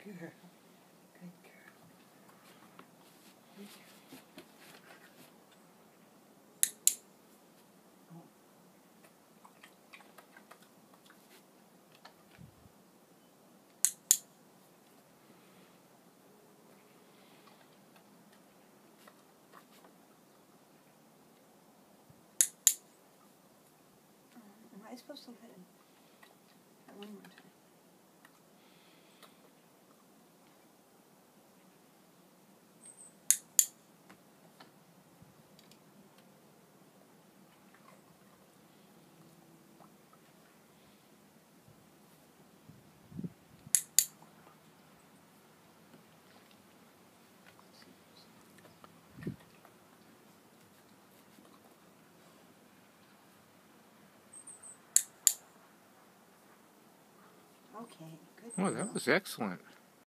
Good girl. Good girl. Good girl. Am I supposed to let it one more time? Okay, good. Well, that was excellent.